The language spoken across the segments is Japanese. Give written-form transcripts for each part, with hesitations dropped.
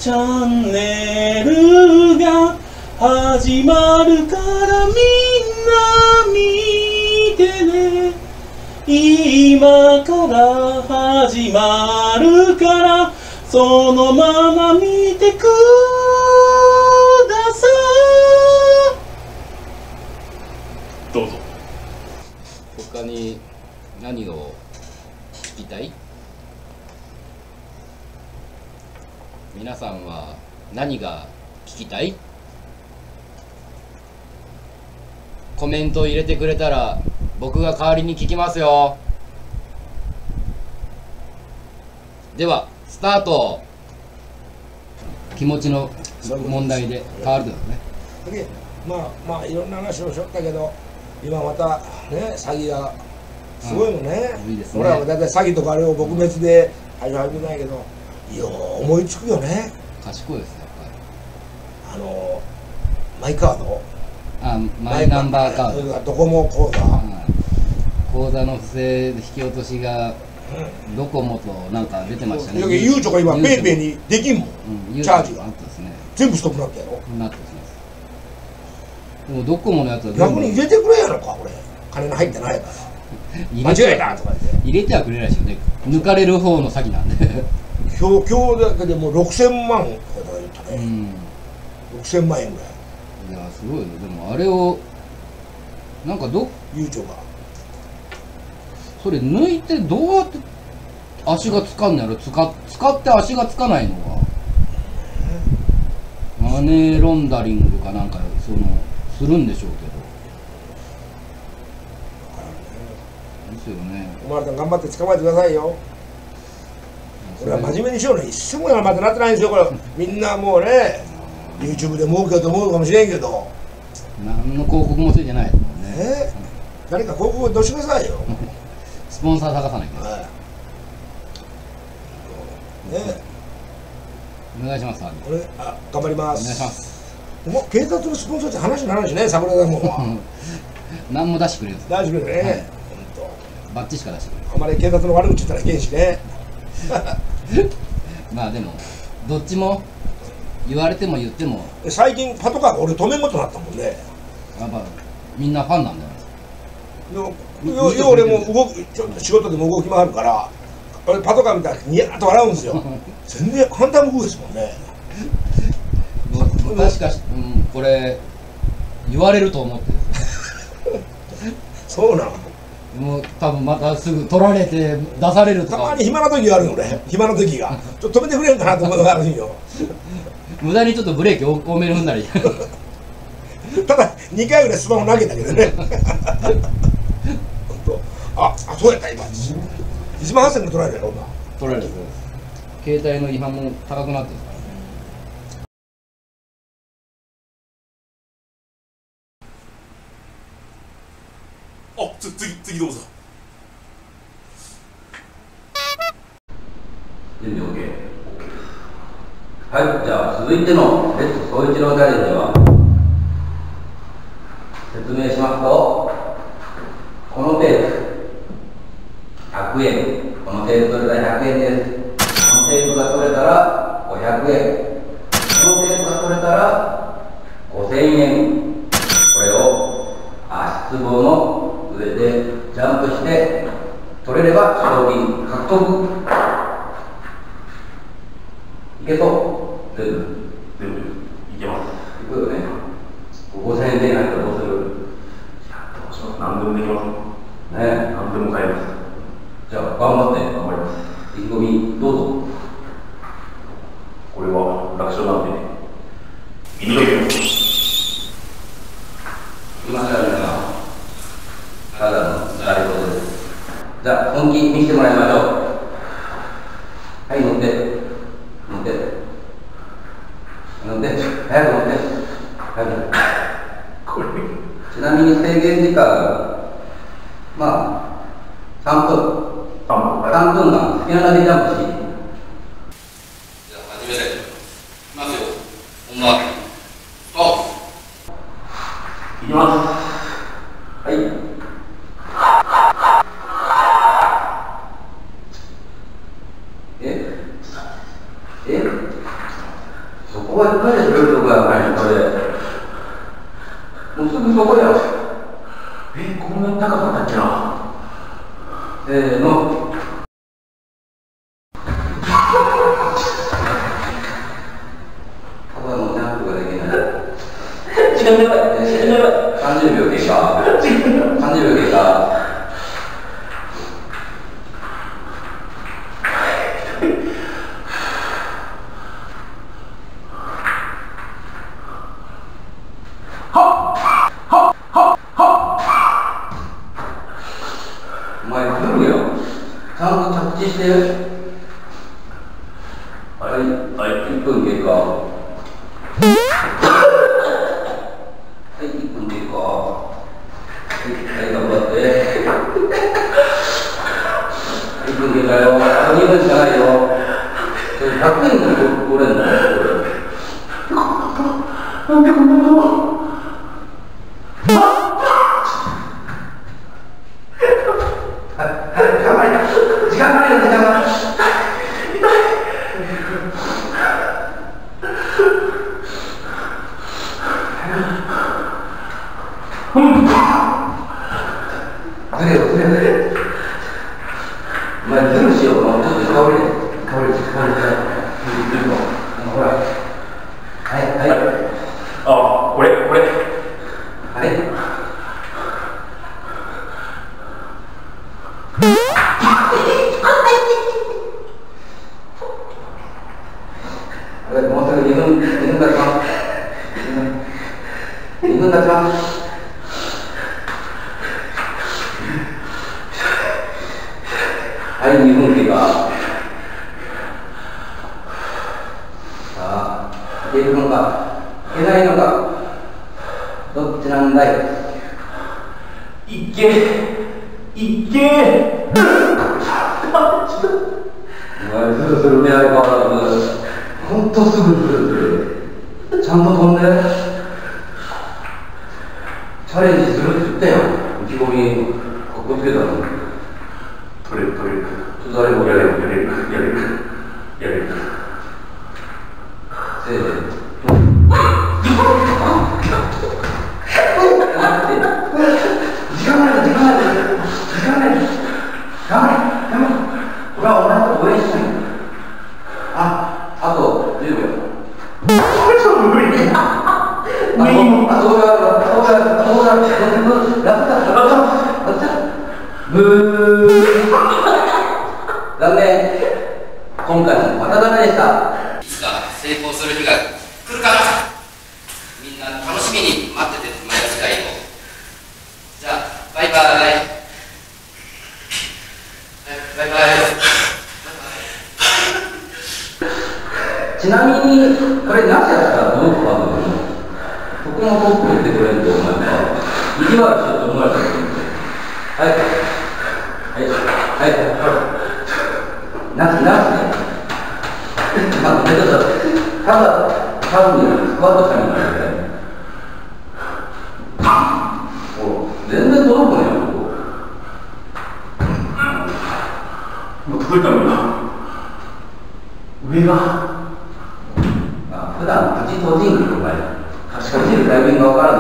チャンネルが始まるからみんな見てね。今から始まるからそのまま見てください。どうぞ。 他に何を聞きたい？皆さんは何が聞きたい？コメント入れてくれたら僕が代わりに聞きますよ。ではスタート。気持ちの問題で変わるけどね。 でまあいろんな話をしよったけど、今またね詐欺がすごいもんね。 いいですね。 俺らはだいたい詐欺とかあれを撲滅で始めないけど、よう思いつくよね。 賢いですやっぱり。 マイカード、 マイナンバーカード、 ドコモ口座、 口座の不正引き落としがドコモとなんか出てましたね。 ゆうちょが今ペイペイにできんもん、チャージが全部ストップなったやろ。 なってます。でもドコモのやつは逆に入れてくれやのか、俺金の入ってないから間違えたとか言って入れてはくれないですよね。抜かれる方の詐欺なんで今日だけでもう6000万とか言ったね、6000万円ぐらい。 いやすごいよ。でもあれをなんかゆうちょがそれ抜いてどうやって足がつかんのやろ。使って足がつかないのがマネーロンダリングかなんかするんでしょうけど。ですよね。 お前ら頑張って捕まえてくださいよ。俺は真面目にしようね。一生もまだなってないんですよこれ。みんなもうね YouTube で儲けようと思うかもしれんけど、 何の広告もついてないですもんね。 誰か広告を出してくださいよスポンサー探さないと。お願いします。 頑張ります。 お願いします。 もう警察のスポンサーって話にならないしね、桜田門は何も出してくれるんです。 出してくれるね、 バッチしか出してくれる。 あまり警察の悪口言ったらいけんしねまあでもどっちも言われても言っても最近パトカーが俺止めんことになったもんね。 やっぱみんなファンなんだよ。 俺もちょっと仕事でも動き回るから俺パトカー見たらニヤッと笑うんですよ全然反対向くですもんね。 確かこれ言われると思ってそうなの。 もう多分またすぐ取られて出されるとか。 たまに暇な時があるよ俺。暇な時がちょっと止めてくれんかなと思うのがあるんよ無駄にちょっとブレーキ多めに踏んだりただ2回ぐらいスマホ投げたけどねそうやった今1万8000円で取られるやろ今。 取られる。携帯の違反も高くなってるから。 次どうぞ。 準備 OK。はい、じゃあ続いてのレッツ総一郎チャレンジは説明しますと、このテープ100円、このテープ取れたら100円です。このテープが取れたら500円、このテープが取れたら5000円。これを足つぼの上でジャンプして取れれば賞金獲得。いけそう全部いけます。いくよね。5000円で入ったらどうする？どうします？何でもできますね。何でも買えます。じゃあ頑張って頑張ります。意気込みどうぞ。これは楽勝なんで見とけよ。いきますよ皆さん。ただの習い事です。じゃあ本気見せてもらいましょう。はい、乗って乗って乗って、早く乗って、早く。ちなみに制限時間まあ3分間好きなだけジャンプしていい。じゃあ始めたいと思いますよ。本番ストップ。いきます。はい。 だよ。こんなに高かったっけな。せーの。ただのジャンプができない。時間やばい。30秒経過。30秒経過。お前来るよ。ちゃんと着地して。はい、1分経過。はい、1分経過。はい、頑張って。1分経過よ。あと2分しかないよ。100円のこれんの。なんでこんなこと。時間がないよ、時間が。ずれよ、ずれ。お前、ずるしよう。ちょっと香り。ほら。はい。あ、これ。あれ。もうすぐ2分経ちます。2分経ちます。はい、2分経過。さあ、いけるのか、いけないのか、どっちなんだい。いけ。お前、ずるずる目合い変わらず。ほんとすぐずる。ちゃんと飛んで。チャレンジするって言ったよ。意気込み、かっこつけたの。取れる。ちょっと誰もやれる。せーの。時間ない。頑張れ。俺はお前と応援したいんだ。あと10秒。無理。あとブー。残念。今回もまたダメでした。いつか成功する日が来るから、みんな楽しみに待っててもらえる次回を。じゃあ、バイバイ。ちなみに、これなぜやったらどうかなの？ここのトップ言ってくれると思えば、意地悪しようと思われたと思うんで。はい。なしね。多分スクワットしたみたいな。全然届くねよ、ここ。もう届いたのかな。上が。普段口閉じんとか貸しかじるタイミングが分からない。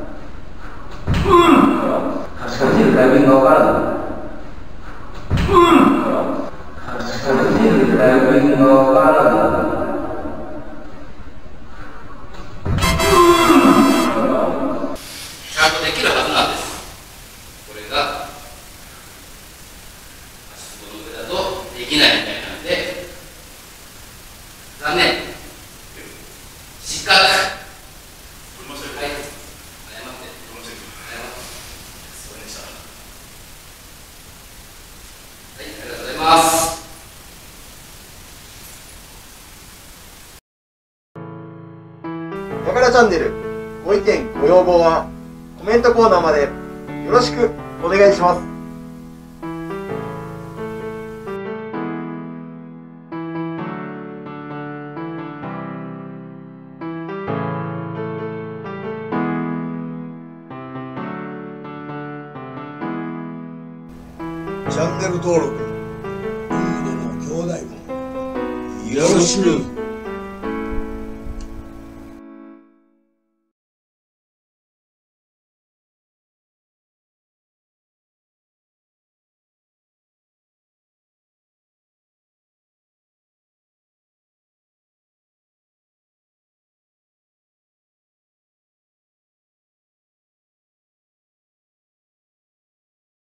貸しかじるタイミングが分からない。貸しかじるタイミングが分からない。ちゃんとできるはずなんです。これが足つぼの上だとできないみたいなので、残念。失格。はい。謝って。すごいでした。はい、ありがとうございます。 やからチャンネル、ご意見ご要望はコメントコーナーまでよろしくお願いします。 チャンネル登録、フードの兄弟分よろしく。